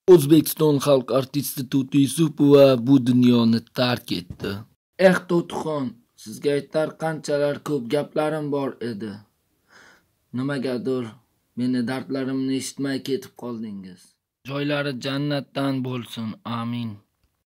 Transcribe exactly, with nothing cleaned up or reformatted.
O'zbekiston xalq artisti To'ti Yusupova bu dunyoni tark etdi. Eh To'tixon, sizga aytar qanchalar ko'p gaplarim bor edi. Nimagadir meni dardlarimni eshitmay ketib qoldingiz. Joylari jannatdan bo'lsin. Amin.